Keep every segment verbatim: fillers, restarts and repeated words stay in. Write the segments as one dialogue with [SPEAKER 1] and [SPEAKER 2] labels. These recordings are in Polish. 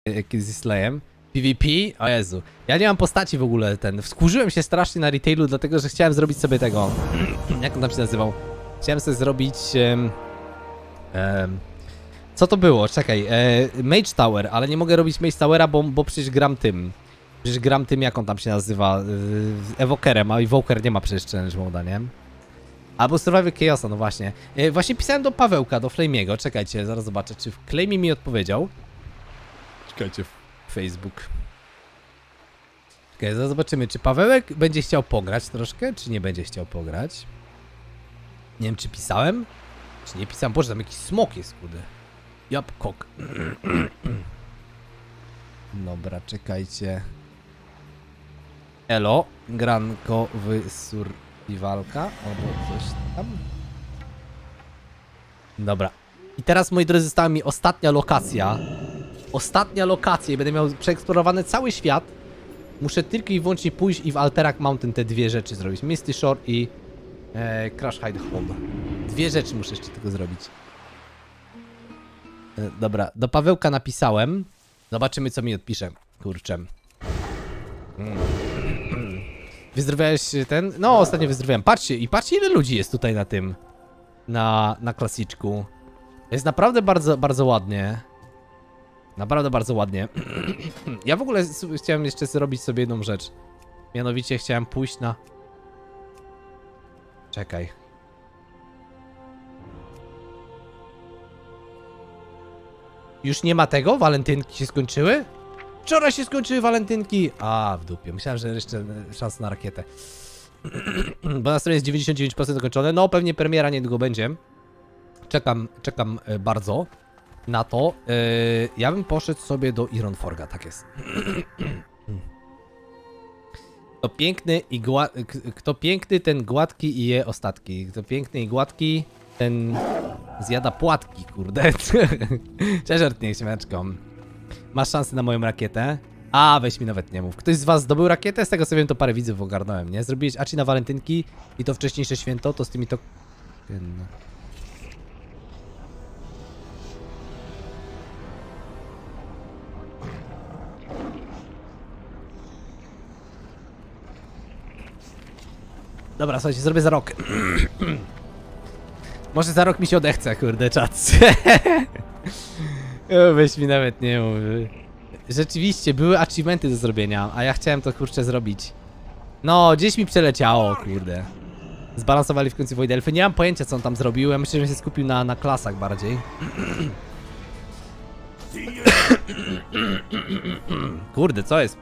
[SPEAKER 1] yy, z Slayem. PvP? O Jezu. Ja nie mam postaci w ogóle, ten. Wkurzyłem się strasznie na retailu, dlatego że chciałem zrobić sobie tego... Jak on tam się nazywał? Chciałem sobie zrobić... Um, um, co to było? Czekaj. E, Mage Tower, ale nie mogę robić Mage Towera, bo, bo przecież gram tym. Przecież gram tym, jak on tam się nazywa. Yy, Evokerem, a Evoker nie ma przecież challenge moda, nie? Albo Survivor Chaosa, no właśnie. Yy, właśnie pisałem do Pawełka, do Flamiego. Czekajcie, zaraz zobaczę, czy Flamy mi odpowiedział. Czekajcie, Facebook. Czekaj, zaraz zobaczymy, czy Pawełek będzie chciał pograć troszkę, czy nie będzie chciał pograć. Nie wiem, czy pisałem, czy nie pisałem. Boże, tam jakiś smok jest, kudy. Jabłkok. Dobra, czekajcie. Elo, granko w survivalka, albo coś tam. Dobra. I teraz, moi drodzy, została mi ostatnia lokacja. Ostatnia lokacja i będę miał przeeksplorowany cały świat. Muszę tylko i wyłącznie pójść i w Alterac Mountain te dwie rzeczy zrobić. Misty Shore i e, Crash Hide Home. Dwie rzeczy muszę jeszcze tylko zrobić. E, dobra, do Pawełka napisałem. Zobaczymy, co mi odpisze. Kurczę. Mm. Wyzdrowiałeś ten? No, ostatnio wyzdrowiałem. Patrzcie, i patrzcie, ile ludzi jest tutaj na tym. Na, na klasyczku. Jest naprawdę bardzo, bardzo ładnie. Naprawdę bardzo ładnie. Ja w ogóle chciałem jeszcze zrobić sobie jedną rzecz. Mianowicie chciałem pójść na... Czekaj. Już nie ma tego? Walentynki się skończyły? Wczoraj się skończyły walentynki! A, w dupie. Myślałem, że jeszcze szans na rakietę. Bo na stronie jest dziewięćdziesiąt dziewięć procent zakończone. No, pewnie premiera niedługo będzie. Czekam, czekam bardzo na to. Yy, ja bym poszedł sobie do Ironforga, tak jest. Kto piękny i gładki, kto piękny, ten gładki i je ostatki. Kto piękny i gładki, ten zjada płatki, kurde. Cześć, żartnie, śmiaczką. Masz szansę na moją rakietę? A, weź mi nawet nie mów. Ktoś z was zdobył rakietę? Z tego sobie to parę widzów ogarnąłem, nie? Zrobiłeś aci na walentynki i to wcześniejsze święto, to z tymi to... Dobra, słuchajcie, zrobię za rok. Może za rok mi się odechce, kurde, czat. Weź mi nawet nie mów. Rzeczywiście, były achievementy do zrobienia, a ja chciałem to, kurczę, zrobić. No, gdzieś mi przeleciało, kurde. Zbalansowali w końcu Void Elfy. Nie mam pojęcia, co on tam zrobił. Ja myślę, że się skupił na, na klasach bardziej. Kurde, co jest?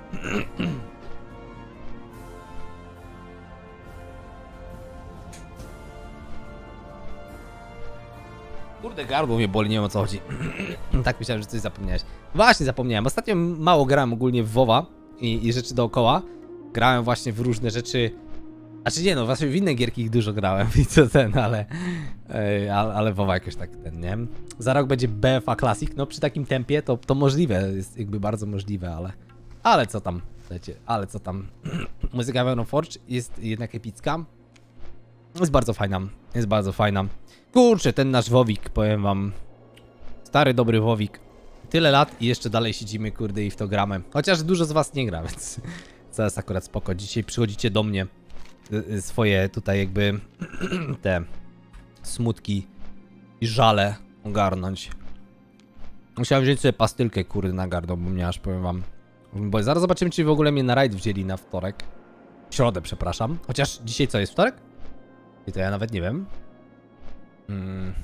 [SPEAKER 1] Kurde, gardło mnie boli, nie wiem, o co chodzi. Tak myślałem, że coś zapomniałeś. Właśnie zapomniałem. Ostatnio mało grałem ogólnie w WoWa i, i rzeczy dookoła. Grałem właśnie w różne rzeczy. Znaczy nie no, właśnie w inne gierki ich dużo grałem i co ten, ale... Yy, ale, ale WoWa jakoś tak ten, nie? Za rok będzie B F A Classic, no przy takim tempie to, to możliwe, jest jakby bardzo możliwe, ale... Ale co tam, wiecie, ale co tam. Muzyka Venom Forge jest jednak epicka. Jest bardzo fajna, jest bardzo fajna. Kurczę, ten nasz Wowik, powiem wam. Stary, dobry Wowik. Tyle lat i jeszcze dalej siedzimy, kurde, i w to gramy. Chociaż dużo z was nie gra, więc... Co jest akurat spoko. Dzisiaj przychodzicie do mnie swoje tutaj jakby te smutki i żale ogarnąć. Musiałem wziąć sobie pastylkę, kurde, na gardło, bo mnie aż, powiem wam. Bo zaraz zobaczymy, czy w ogóle mnie na rajd wzięli na wtorek. W środę, przepraszam. Chociaż dzisiaj co, jest wtorek? I to ja nawet nie wiem. Hmm.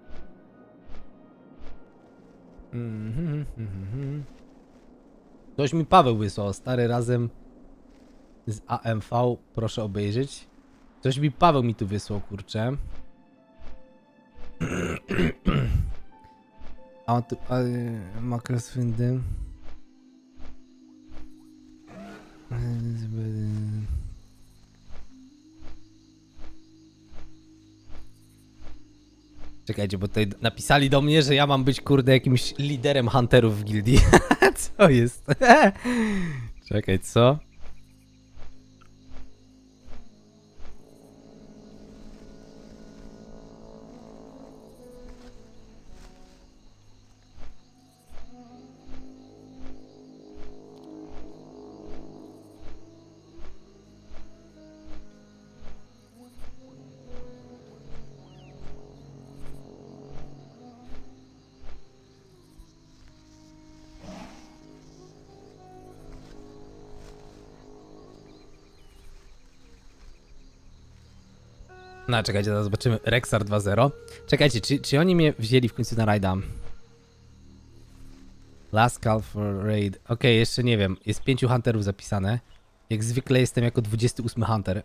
[SPEAKER 1] Mm -hmm. Ktoś mi Paweł wysłał, stary, razem z A M V, proszę obejrzeć. Coś mi Paweł mi tu wysłał, kurczę. A tu makroswindy. Czekajcie, bo tutaj napisali do mnie, że ja mam być, kurde, jakimś liderem hunterów w gildii. Co jest? Czekaj, co? No, czekajcie, zaraz zobaczymy. Rexar dwa zero. Czekajcie, czy, czy oni mnie wzięli w końcu na rajda? Last call for raid. Okej, okay, jeszcze nie wiem. Jest pięciu hunterów zapisane. Jak zwykle jestem jako dwudziesty ósmy hunter.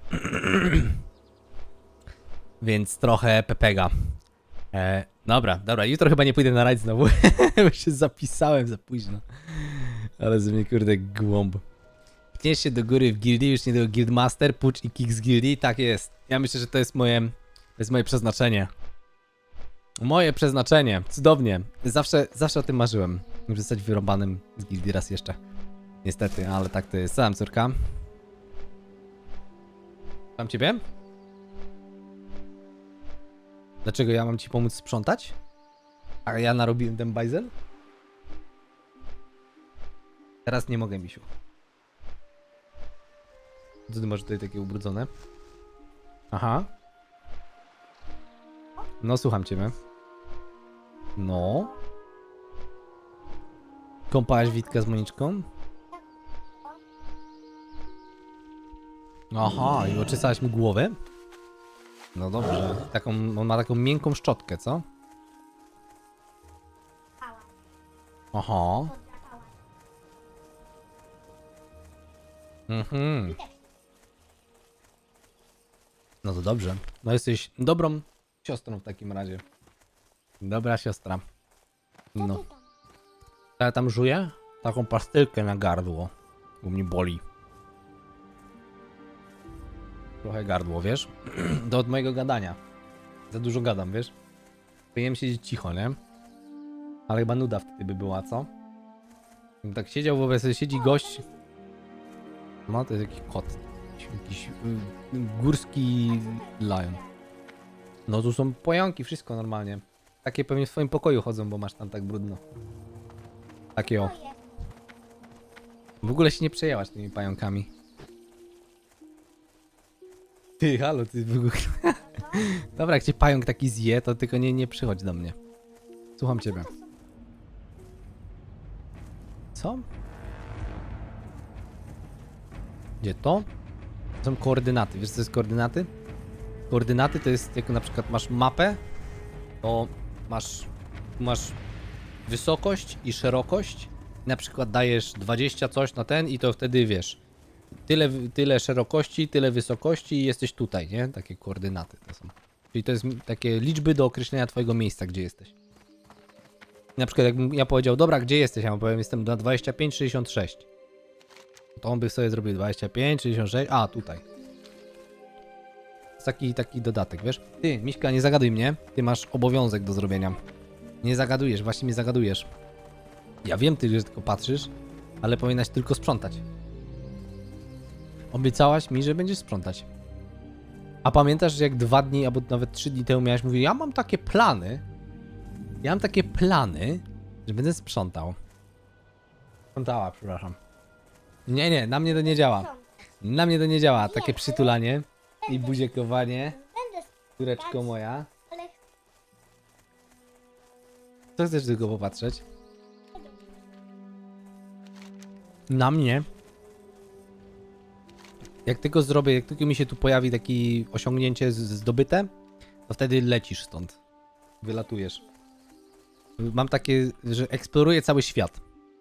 [SPEAKER 1] Więc trochę pepega. E, dobra, dobra. Jutro chyba nie pójdę na rajd znowu. Bo się zapisałem za późno. Ale ze mnie kurde głąb. Pchniesz się do góry w gildii, już nie do guildmaster, pucz i kick z gildii. Tak jest. Ja myślę, że to jest moje, to jest moje przeznaczenie. Moje przeznaczenie. Cudownie. Zawsze, zawsze o tym marzyłem. Żeby zostać wyrąbanym z gildii raz jeszcze. Niestety, ale tak to jest. Sam córka. Mam ciebie? Dlaczego ja mam ci pomóc sprzątać? A ja narobiłem ten bajzel? Teraz nie mogę, misiu. Co ty masz tutaj takie ubrudzone? Aha. No, słucham ciebie. No. Kąpałaś Witka z Moniczką? Aha, i oczystałaś mu głowę? No dobrze. Taką, on ma taką miękką szczotkę, co? Aha. Mhm. No to dobrze. No jesteś dobrą siostrą w takim razie. Dobra siostra. No. Ja tam żuję taką pastylkę na gardło. Bo mnie boli. Trochę gardło, wiesz? To od mojego gadania. Za dużo gadam, wiesz? Powinienem siedzieć cicho, nie? Ale chyba nuda wtedy by była, co? Bym tak siedział, wobec sobie siedzi gość. No to jest jakiś kot. Jakiś y, górski lion. No tu są pająki, wszystko normalnie. Takie pewnie w swoim pokoju chodzą, bo masz tam tak brudno. Takie o. W ogóle się nie przejęłaś tymi pająkami. Ty, halo, ty w ogóle... Dobra, jak cię pająk taki zje, to tylko nie, nie przychodź do mnie. Słucham ciebie. Co? Gdzie to? To są koordynaty. Wiesz co to jest koordynaty? Koordynaty to jest, jak na przykład masz mapę, to masz, masz wysokość i szerokość. Na przykład dajesz dwadzieścia coś na ten i to wtedy wiesz, tyle, tyle szerokości, tyle wysokości i jesteś tutaj, nie? Takie koordynaty to są. Czyli to jest takie liczby do określenia twojego miejsca, gdzie jesteś. Na przykład jakbym ja powiedział, dobra, gdzie jesteś? Ja mu powiem, jestem na dwadzieścia pięć sześćdziesiąt sześć. To on by sobie zrobił dwadzieścia pięć sześćdziesiąt sześć, a tutaj. Taki, taki dodatek, wiesz? Ty, Miśka, nie zagaduj mnie. Ty masz obowiązek do zrobienia. Nie zagadujesz, właśnie mnie zagadujesz. Ja wiem, ty, że tylko patrzysz, ale powinnaś tylko sprzątać. Obiecałaś mi, że będziesz sprzątać. A pamiętasz, że jak dwa dni, albo nawet trzy dni temu miałeś mówić, ja mam takie plany. Ja mam takie plany, że będę sprzątał. Sprzątała, przepraszam. Nie, nie, na mnie to nie działa. Na mnie to nie działa. Takie przytulanie i buziakowanie. Córeczko moja. Co chcesz tylko popatrzeć? Na mnie. Jak tylko zrobię, jak tylko mi się tu pojawi takie osiągnięcie zdobyte, to wtedy lecisz stąd. Wylatujesz. Mam takie, że eksploruję cały świat.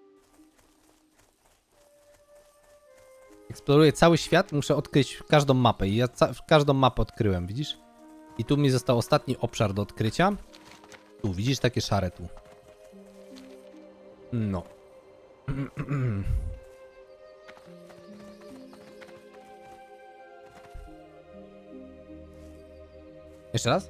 [SPEAKER 1] Eksploruję cały świat, muszę odkryć każdą mapę i ja każdą mapę odkryłem, widzisz? I tu mi został ostatni obszar do odkrycia. Tu, widzisz takie szare tu. No. Jeszcze raz?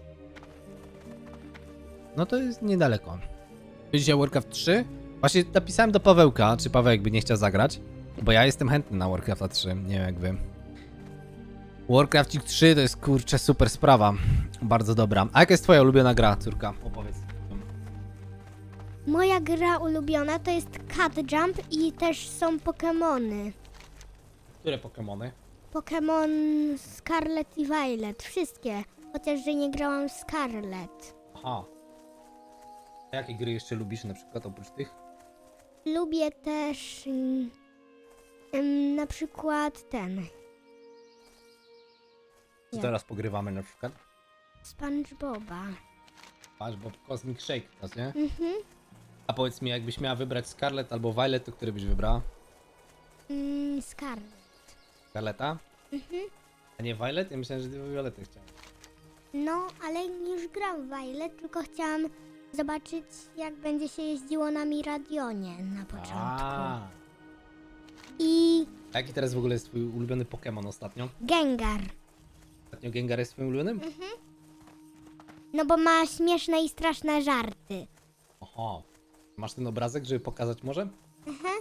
[SPEAKER 1] No to jest niedaleko. Dzisiaj Warcraft trzy? Właśnie napisałem do Pawełka, czy Pawełek by nie chciał zagrać. Bo ja jestem chętny na Warcrafta trzy, nie wiem jak wy. Warcraft trzy to jest kurczę super sprawa. Bardzo dobra. A jaka jest twoja ulubiona gra, córka? Opowiedz.
[SPEAKER 2] Moja gra ulubiona to jest Cat Jump i też są Pokemony.
[SPEAKER 1] Które Pokemony?
[SPEAKER 2] Pokémon Scarlet i Violet, wszystkie. Chociaż, że nie grałam w Scarlet.
[SPEAKER 1] Aha. A jakie gry jeszcze lubisz na przykład oprócz tych?
[SPEAKER 2] Lubię też mm, mm, na przykład ten.
[SPEAKER 1] Co
[SPEAKER 2] Nie.
[SPEAKER 1] teraz pogrywamy na przykład?
[SPEAKER 2] SpongeBoba.
[SPEAKER 1] Patrz, Bob Cosmic Shake teraz, nie?
[SPEAKER 2] Mhm.
[SPEAKER 1] A powiedz mi, jakbyś miała wybrać Scarlet albo Violet, to który byś wybrała?
[SPEAKER 2] Mm, Scarlet.
[SPEAKER 1] Scarleta?
[SPEAKER 2] Mhm.
[SPEAKER 1] A nie Violet? Ja myślałem, że ty Violetę chciałeś.
[SPEAKER 2] No, ale już gram w Violet, tylko chciałam zobaczyć, jak będzie się jeździło na Miradionie na początku.
[SPEAKER 1] A,
[SPEAKER 2] I
[SPEAKER 1] a jaki teraz w ogóle jest twój ulubiony Pokémon ostatnio?
[SPEAKER 2] Gengar.
[SPEAKER 1] Ostatnio Gengar jest twoim ulubionym?
[SPEAKER 2] No bo ma śmieszne i straszne żarty.
[SPEAKER 1] Oho. Masz ten obrazek, żeby pokazać może?
[SPEAKER 2] Mhm.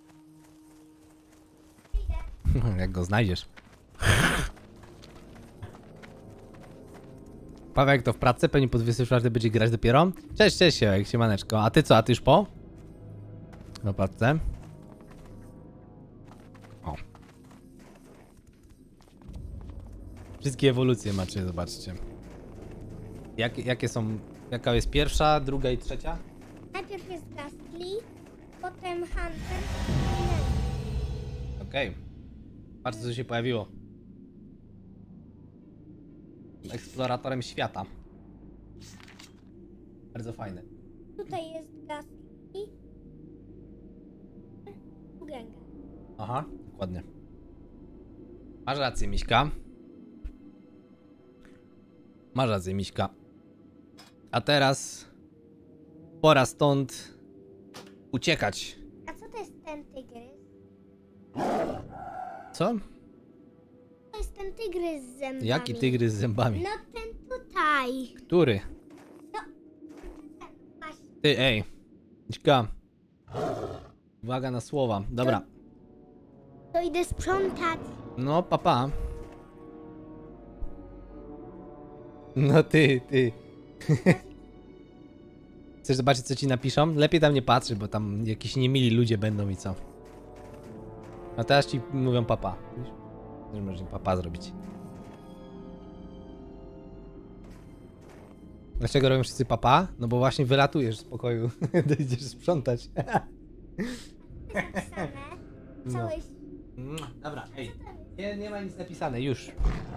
[SPEAKER 1] Jak go znajdziesz. Paweł, to w pracy? Pewnie po dwudziestej czwartej będzie grać dopiero? Cześć, cześć, jak się maneczko. A ty co? A ty już po? Na pracę. O. Wszystkie ewolucje macie, zobaczcie. Jak, jakie są... Jaka jest pierwsza, druga i trzecia?
[SPEAKER 2] Najpierw jest Gastly, potem Hunter.
[SPEAKER 1] Okej. Okay. Patrz, co się pojawiło. Eksploratorem świata. Bardzo fajne.
[SPEAKER 2] Tutaj jest Gastly. Tu Gengar.
[SPEAKER 1] Aha, dokładnie. Masz rację, Miśka. Masz rację, Miśka. A teraz pora stąd uciekać.
[SPEAKER 2] A co to jest ten tygrys?
[SPEAKER 1] Co?
[SPEAKER 2] To jest ten tygrys z zębami.
[SPEAKER 1] Jaki tygrys z zębami?
[SPEAKER 2] No ten tutaj.
[SPEAKER 1] Który?
[SPEAKER 2] Właśnie.
[SPEAKER 1] Ty, ej. Miśka. Uwaga na słowa. Dobra.
[SPEAKER 2] To idę sprzątać.
[SPEAKER 1] No, papa. No ty, ty. Chcesz zobaczyć, co ci napiszą? Lepiej tam nie patrzeć, bo tam jakieś niemili ludzie będą i co. A teraz ci mówią papa. Też możesz papa zrobić. Dlaczego robią wszyscy papa? No bo właśnie wylatujesz z pokoju. Idziesz sprzątać.
[SPEAKER 2] Napisane.
[SPEAKER 1] No.
[SPEAKER 2] Całe...
[SPEAKER 1] Dobra, ej. Nie, nie ma nic napisane, już.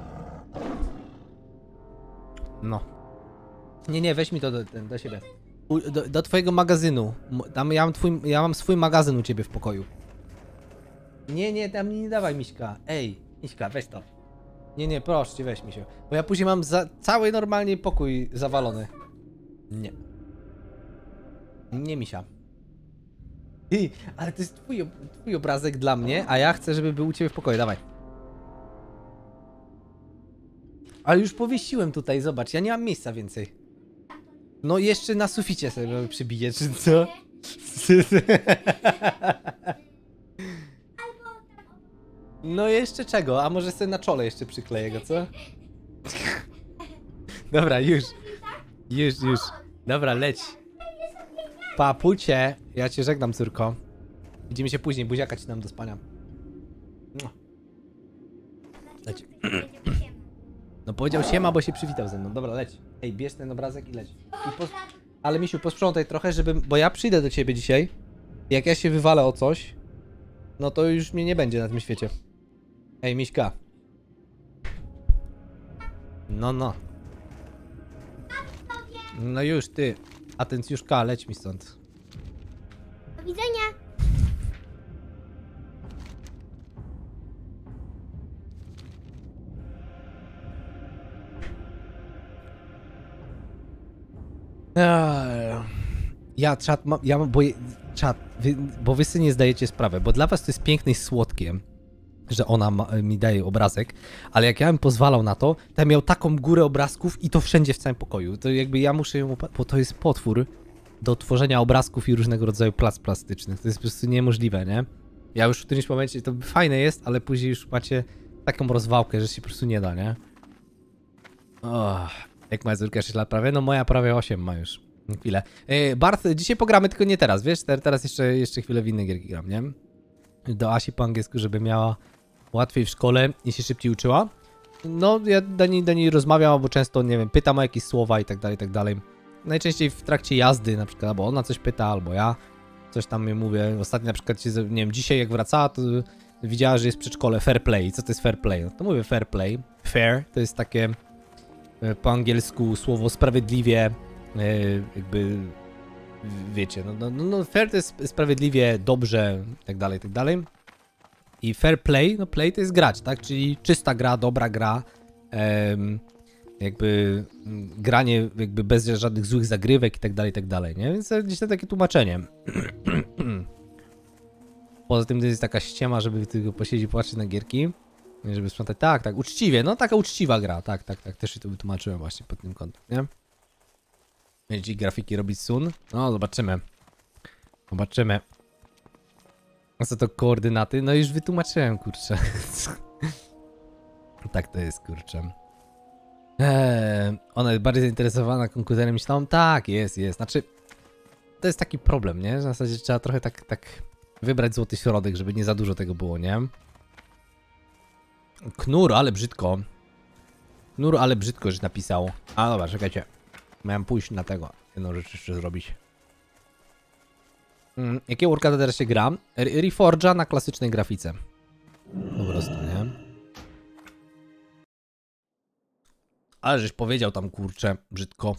[SPEAKER 1] No. Nie, nie, weź mi to do, do siebie. U, do, do twojego magazynu. Tam ja mam, twój, ja mam swój magazyn u ciebie w pokoju. Nie, nie, tam mi nie dawaj, Miśka. Ej, Miśka, weź to. Nie, nie, proszę cię, weź mi się. Bo ja później mam za, cały normalnie pokój zawalony. Nie. Nie, Misia. Ty, ale to jest twój, twój obrazek dla mnie, a ja chcę, żeby był u ciebie w pokoju, dawaj. Ale już powiesiłem tutaj, zobacz, ja nie mam miejsca więcej. No jeszcze na suficie sobie przybiję, czy co? No jeszcze czego? A może sobie na czole jeszcze przykleję go, co? Dobra, już. Już, już. Dobra, leć. Papucie, ja cię żegnam, córko. Widzimy się później, buziaka ci dam do spania. Leć. No powiedział siema, bo się przywitał ze mną. Dobra, leć. Ej, bierz ten obrazek i leć. I pos... Ale misiu, posprzątaj trochę, żeby... Bo ja przyjdę do ciebie dzisiaj. Jak ja się wywalę o coś, no to już mnie nie będzie na tym świecie. Ej, Miśka. No, no. No już, ty. Atencjuszka, leć mi stąd.
[SPEAKER 2] Do widzenia.
[SPEAKER 1] Ja, czat, mam, ja mam, bo, je, czat, wy, bo wy sobie nie zdajecie sprawy, bo dla was to jest piękne i słodkie, że ona ma, mi daje obrazek, ale jak ja bym pozwalał na to, to ja miał taką górę obrazków i to wszędzie w całym pokoju. To jakby ja muszę ją, bo to jest potwór do tworzenia obrazków i różnego rodzaju plac plastycznych. To jest po prostu niemożliwe, nie? Ja już w którymś momencie, to fajne jest, ale później już macie taką rozwałkę, że się po prostu nie da, nie? Oh, jak moja córka sześć lat prawie? No moja prawie osiem ma już. Chwilę. Yy, Barth, dzisiaj pogramy, tylko nie teraz, wiesz? Teraz jeszcze, jeszcze chwilę w inne gierki gram, nie? Do Asi po angielsku, żeby miała łatwiej w szkole i się szybciej uczyła. No, ja do niej, do niej rozmawiam, bo często, nie wiem, pytam o jakieś słowa i tak dalej, i tak dalej. Najczęściej w trakcie jazdy na przykład, albo ona coś pyta, albo ja coś tam mi mówię. Ostatnio na przykład, nie wiem, dzisiaj jak wracała, to widziała, że jest w przedszkole fair play. Co to jest fair play? No to mówię fair play. Fair to jest takie po angielsku słowo sprawiedliwie, jakby, wiecie, no, no, no fair to jest sprawiedliwie, dobrze, i tak dalej, i tak dalej. I fair play, no play to jest grać, tak? Czyli czysta gra, dobra gra, um, jakby granie jakby bez żadnych złych zagrywek i tak dalej, i tak dalej, nie? Więc gdzieś tam takie tłumaczenie. Poza tym to jest taka ściema, żeby tylko posiedzieć, patrzeć na gierki, żeby sprzątać. Tak, tak, uczciwie, no taka uczciwa gra, tak, tak, tak, też się to wytłumaczyłem właśnie pod tym kątem, nie? Będzie grafiki robić sun? No, zobaczymy. Zobaczymy. A co to koordynaty? No już wytłumaczyłem, kurczę. Tak to jest, kurczę. Eee, ona jest bardziej zainteresowana komputerem niż tą? Tak, jest, jest. Znaczy, to jest taki problem, nie? W zasadzie trzeba trochę tak, tak wybrać złoty środek, żeby nie za dużo tego było, nie? Knur, ale brzydko. Knur, ale brzydko, że napisał. A dobra, czekajcie. Miałem pójść na tego. Jedną rzecz jeszcze zrobić. Hmm, jakiego worka teraz się gra? Reforge'a na klasycznej grafice. Po prostu, nie? Ale żeś powiedział tam, kurczę, brzydko.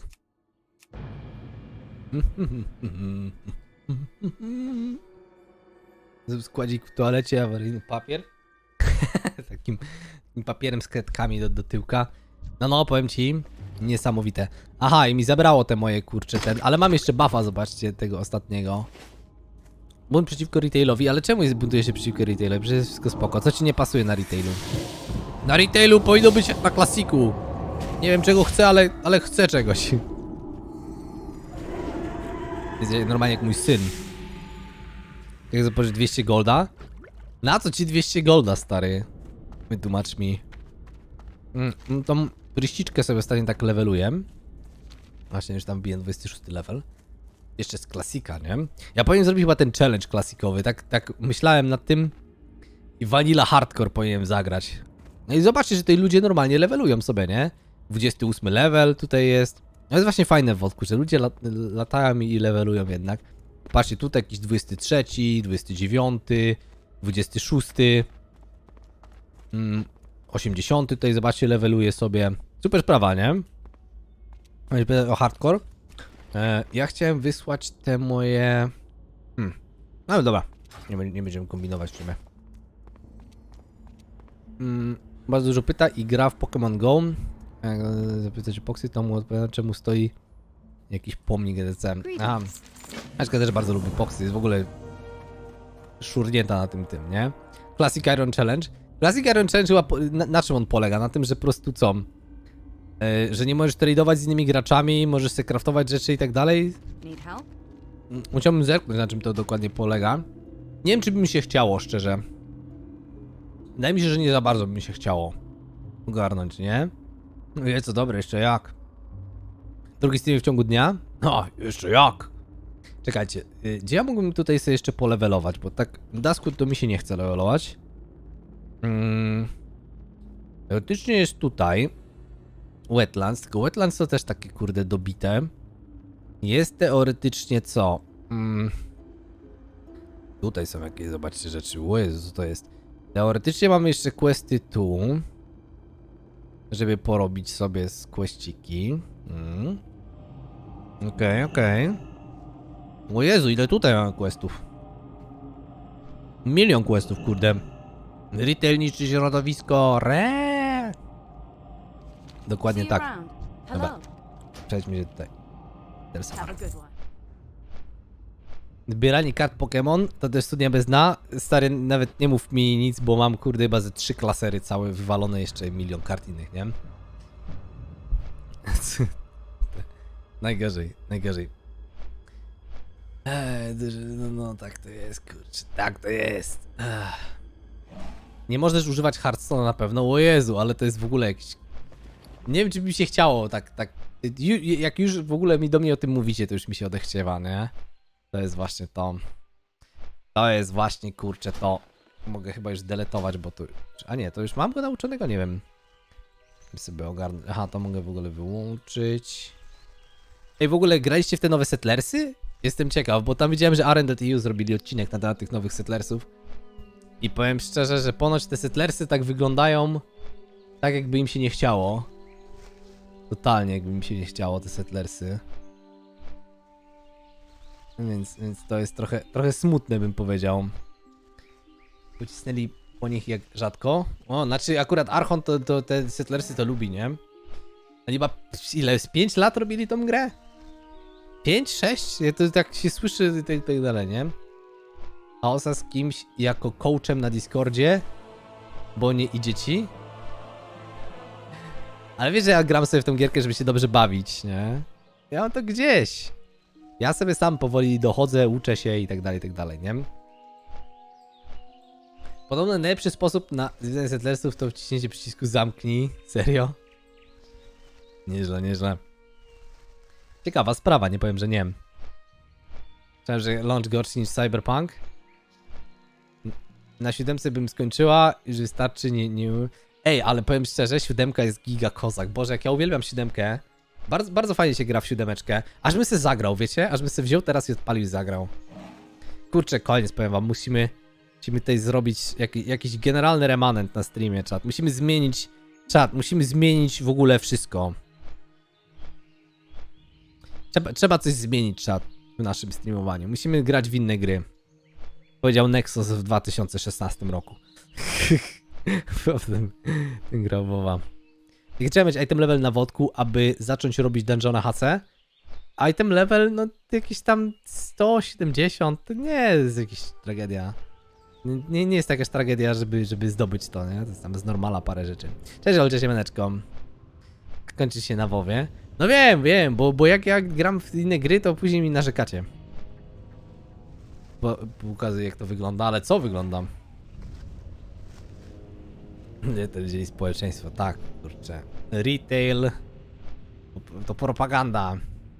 [SPEAKER 1] Składzik w toalecie, awaryjny papier. Takim, takim papierem z kredkami do, do tyłka. No no, powiem ci, niesamowite. Aha, i mi zabrało te moje, kurcze, ten, ale mam jeszcze buffa, zobaczcie, tego ostatniego. Bunt przeciwko retailowi, ale czemu jest, buntuje się przeciwko retailowi? Przecież jest wszystko spoko. Co ci nie pasuje na retailu? Na retailu powinno być na klasiku. Nie wiem czego chcę, ale, ale chcę czegoś. Jest normalnie jak mój syn. Jak zobaczyć dwieście golda? Na co ci dwieście golda, stary? Wytłumacz mi. Mm, tą pryściczkę sobie ostatnio tak leveluję. Właśnie już tam biję dwudziesty szósty level. Jeszcze z klasika, nie? Ja powinien zrobić chyba ten challenge klasikowy. Tak, tak myślałem nad tym. I Vanilla Hardcore powinienem zagrać. No i zobaczcie, że tutaj ludzie normalnie levelują sobie, nie? dwudziesty ósmy level tutaj jest. No jest właśnie fajne w wodku, że ludzie lat latają i levelują jednak. Patrzcie, tutaj jakiś dwudziesty trzeci, dwudziesty dziewiąty, dwudziesty szósty. Mm, osiemdziesiąty tutaj, zobaczcie, leveluje sobie. Super sprawa, nie? O hardcore. E, ja chciałem wysłać te moje... Hmm. No ale dobra, nie, nie będziemy kombinować w sumie. Mm, bardzo dużo pyta i gra w Pokémon Go. Jak zapytać Poxy, to mu odpowiada, czemu stoi jakiś pomnik E D C. Aha. Aczka też bardzo lubi Poxy, jest w ogóle szurnięta na tym tym, nie? Classic Iron Challenge. Classic Iron Challenge chyba, po, na, na czym on polega? Na tym, że po prostu co? Yy, że nie możesz tradeować z innymi graczami, możesz sobie craftować rzeczy i tak dalej. Musiałbym zerknąć, na czym to dokładnie polega. Nie wiem, czy by mi się chciało, szczerze. Wydaje mi się, że nie za bardzo by mi się chciało ogarnąć, nie? No jest co dobre, jeszcze jak. Drugi stream w ciągu dnia? No, jeszcze jak. Czekajcie, yy, gdzie ja mógłbym tutaj sobie jeszcze polevelować, bo tak w Dasku to mi się nie chce levelować. Hmm. Teoretycznie jest tutaj Wetlands, tylko Wetlands to też takie kurde dobite. Jest teoretycznie co? Hmm. Tutaj są jakieś, zobaczcie, rzeczy. O Jezu, co to jest? Teoretycznie mamy jeszcze questy tu, żeby porobić sobie z quesciki. Hmm. Okej, okay, okej. Okay. O Jezu, ile tutaj mamy questów? Milion questów, kurde. Retail niszczy środowisko. Re. Dokładnie tak. Dobra. Przejdźmy się tutaj. Zbieranie kart Pokémon to też studnia bez dna. Stary, nawet nie mów mi nic, bo mam kurde chyba ze trzy klasery całe wywalone, jeszcze milion kart innych, nie? Najgorzej, najgorzej. Eee, no, no tak to jest, kurczę, tak to jest. Ech. Nie możesz używać Hearthstone'a na pewno, o Jezu, ale to jest w ogóle jakiś... Nie wiem, czy mi się chciało, tak, tak... Jak już w ogóle mi do mnie o tym mówicie, to już mi się odechciewa, nie? To jest właśnie to. To jest właśnie, kurczę, to. Mogę chyba już deletować, bo to... A nie, to już mam go nauczonego, nie wiem. Sobie ogarnę... Aha, to mogę w ogóle wyłączyć. Ej, w ogóle graliście w te nowe Settlersy? Jestem ciekaw, bo tam widziałem, że R N D T U zrobili odcinek na temat tych nowych Settlersów. I powiem szczerze, że ponoć te Settlersy tak wyglądają tak, jakby im się nie chciało. Totalnie jakby mi się nie chciało te Settlersy. Więc, więc to jest trochę, trochę smutne, bym powiedział. Pocisnęli po nich jak rzadko. O, znaczy akurat Archon to, to te Settlersy to lubi, nie? Oni chyba ile? Z pięć lat robili tą grę? pięć, sześć? To tak się słyszy i tak, tak dalej, nie? Chaosa z kimś jako coachem na Discordzie, bo nie idzie ci. Ale wiesz, że ja gram sobie w tą gierkę, żeby się dobrze bawić, nie? Ja mam to gdzieś. Ja sobie sam powoli dochodzę, uczę się i tak dalej, i tak dalej, nie? Podobno najlepszy sposób na zwiedzanie Settlersów to wciśnięcie przycisku zamknij. Serio? Nieźle, nieźle. Ciekawa sprawa, nie powiem, że nie. Myślałem, że launch gorszy niż Cyberpunk. Na siódemce bym skończyła i że wystarczy nie, nie... Ej, ale powiem szczerze, siódemka jest giga kozak. Boże, jak ja uwielbiam siódemkę. Bardzo, bardzo fajnie się gra w siódemeczkę. Aż bym se zagrał, wiecie? Aż bym se wziął teraz i odpalił i zagrał. Kurczę, koniec, powiem wam. Musimy, musimy tutaj zrobić jak, jakiś generalny remanent na streamie, czat. Musimy zmienić... Czat, musimy zmienić w ogóle wszystko. Trzeba, trzeba coś zmienić, czat, w naszym streamowaniu. Musimy grać w inne gry. Powiedział Nexus w dwa tysiące szesnastym roku. Ten, ten grał WoWa. Jak trzeba mieć item level na wodku, aby zacząć robić dungeona H C? Item level, no jakieś tam sto siedemdziesiąt, to nie jest jakaś tragedia. Nie, nie jest jakaś tragedia, żeby, żeby zdobyć to, nie? To jest tam z normala parę rzeczy. Cześć, Olcie, siemaneczko. Kończy się na WoWie. No wiem, wiem, bo, bo jak ja gram w inne gry, to później mi narzekacie. Bo pokazuję, jak to wygląda, ale co wygląda? Nie, to wzięli społeczeństwo, tak, kurczę. Retail. To propaganda.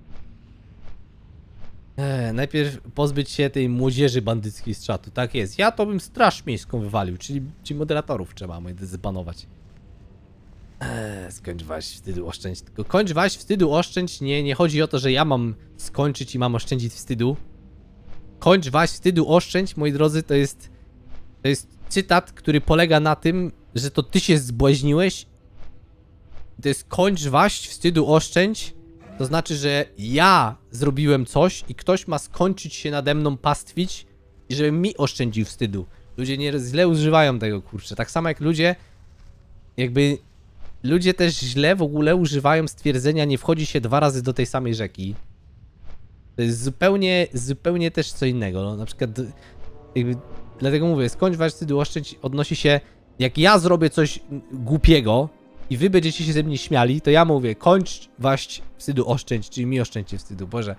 [SPEAKER 1] Eee, najpierw pozbyć się tej młodzieży bandyckiej z czatu, tak jest. Ja to bym straż miejską wywalił, czyli, czyli moderatorów trzeba, moi drodzy, zbanować. Eee, skończ waś, wstydu oszczędź. Tylko kończ waś, wstydu oszczędź. Nie, nie chodzi o to, że ja mam skończyć i mam oszczędzić wstydu. Kończ waś, wstydu oszczędź, moi drodzy, to jest... To jest cytat, który polega na tym, że to ty się zbłaźniłeś. To jest kończ waś, wstydu oszczędź. To znaczy, że ja zrobiłem coś i ktoś ma skończyć się nade mną pastwić i żeby mi oszczędził wstydu. Ludzie nie źle używają tego, kurczę. Tak samo jak ludzie jakby... Ludzie też źle w ogóle używają stwierdzenia nie wchodzi się dwa razy do tej samej rzeki. To jest zupełnie, zupełnie też co innego. No, na przykład, jakby, dlatego mówię, skończ wasz wstydu oszczędź odnosi się, jak ja zrobię coś głupiego i wy będziecie się ze mnie śmiali, to ja mówię, kończ waś wstydu oszczędź, czyli mi oszczędźcie wstydu, Boże.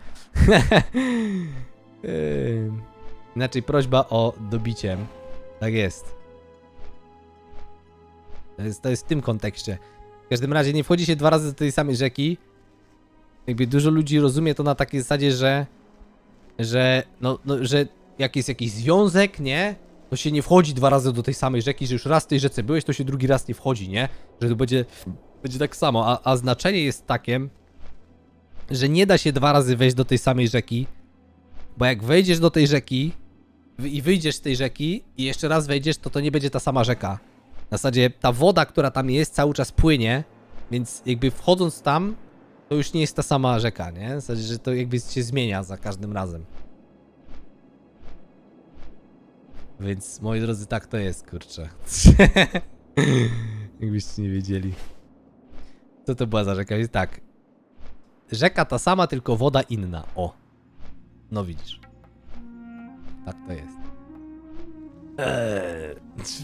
[SPEAKER 1] Inaczej prośba o dobicie. Tak jest. To jest, to jest w tym kontekście. W każdym razie nie wchodzi się dwa razy do tej samej rzeki. Jakby dużo ludzi rozumie to na takiej zasadzie, że że no, no że jak jest jakiś związek, nie? To się nie wchodzi dwa razy do tej samej rzeki, że już raz w tej rzece byłeś, to się drugi raz nie wchodzi, nie? Że to będzie, będzie tak samo, a, a znaczenie jest takie, że nie da się dwa razy wejść do tej samej rzeki, bo jak wejdziesz do tej rzeki i wyjdziesz z tej rzeki i jeszcze raz wejdziesz, to to nie będzie ta sama rzeka. Na zasadzie ta woda, która tam jest, cały czas płynie, więc jakby wchodząc tam, to już nie jest ta sama rzeka, nie? W zasadzie, że to jakby się zmienia za każdym razem. Więc, moi drodzy, tak to jest, kurczę. Jakbyście nie wiedzieli. Co to była za rzeka? Jest tak. Rzeka ta sama, tylko woda inna. O. No widzisz. Tak to jest. Eee.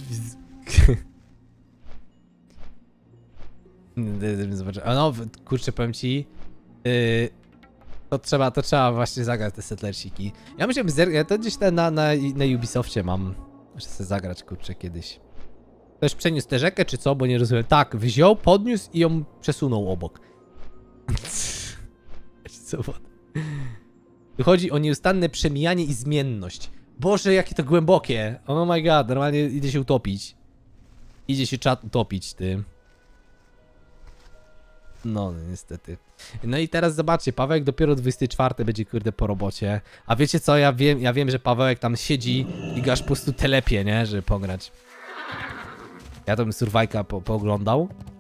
[SPEAKER 1] No, kurczę, powiem ci, yy, to trzeba, to trzeba właśnie zagrać te settlersiki. Ja myślałem, że to gdzieś na, na, na Ubisoftie mam, muszę sobie zagrać, kurczę, kiedyś. Ktoś przeniósł tę rzekę, czy co, bo nie rozumiem. Tak, wziął, podniósł i ją przesunął obok. Co? Tu chodzi o nieustanne przemijanie i zmienność. Boże, jakie to głębokie. Oh my god, normalnie idzie się utopić. Idzie się czat utopić, ty. No, niestety. No i teraz zobaczcie, Pawełek dopiero dwudziestego czwartego będzie, kurde, po robocie. A wiecie co, ja wiem, ja wiem, że Pawełek tam siedzi i go aż po prostu telepie, nie? Żeby pograć. Ja to bym Survivka po, pooglądał.